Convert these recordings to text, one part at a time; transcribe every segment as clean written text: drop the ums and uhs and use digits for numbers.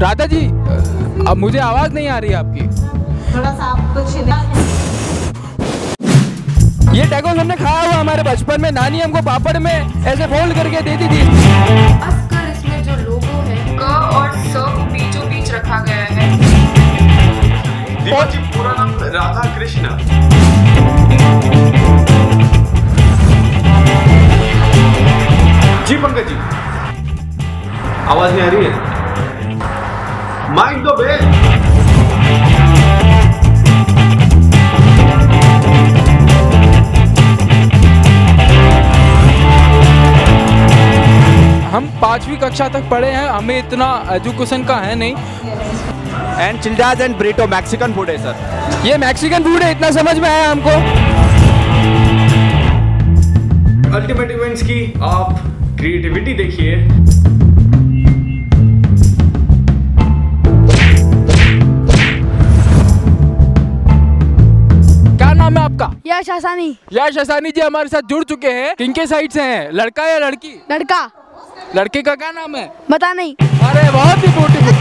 राधा जी, अब मुझे आवाज नहीं आ रही है आपकी। थोड़ा सा आप कुछ ये टैकोस हमने खाया हुआ हमारे बचपन में, नानी हमको पापड़ में ऐसे फोल्ड करके देती थी। खासकर इसमें जो लोगो है क और स को बीचों बीच रखा गया है। दीपक जी पूरा नाम राधा कृष्ण। जी पंकज जी, आवाज नहीं आ रही है, माइक दो बे। हम 5वीं कक्षा तक पढ़े हैं, हमें इतना एजुकेशन का है नहीं। And chilidogs and burrito Mexican food है सर। ये मैक्सिकन फूड है, इतना समझ में आया हमको। अल्टीमेट इवेंट्स की आप क्रिएटिविटी देखिए। क्या नाम है आपका? यश हसानी। यश हसानी जी हमारे साथ जुड़ चुके हैं। किनके साइड से हैं, लड़का या लड़की? लड़का। लड़के का क्या नाम है? बता नहीं। अरे बहुत ही ब्यूटीफुल।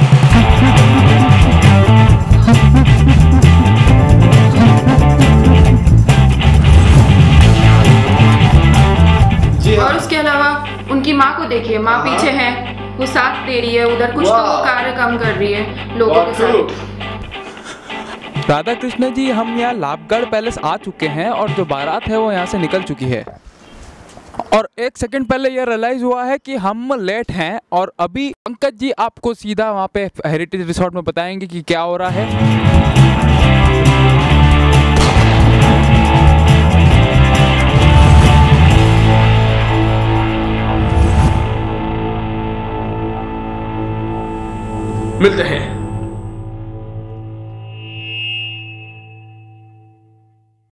और उसके अलावा उनकी माँ को देखिए, माँ पीछे है, वो साथ दे रही है, उधर कुछ तो वो कार्य काम कर रही है लोगों के साथ। राधा कृष्ण जी, हम यहाँ लाभगढ़ पैलेस आ चुके हैं और जो बारात है वो यहाँ से निकल चुकी है। और 1 सेकंड पहले ये रियलाइज हुआ है कि हम लेट हैं और अभी पंकज जी आपको सीधा वहाँ पे हेरिटेज रिसोर्ट में बताएंगे कि क्या हो रहा है। मिलते हैं।